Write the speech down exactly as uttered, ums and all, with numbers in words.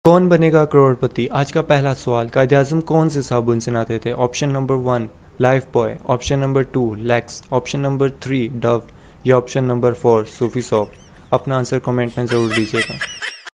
कौन बनेगा करोड़पति? आज का पहला सवाल, कायद-ए-आज़म कौन से साबुन से नहाते थे? Option number one Lifebuoy, option number two Lux, option number three Dove या option number four Sufi soap. अपना आंसर कमेंट में ज़रूर दीजिएगा।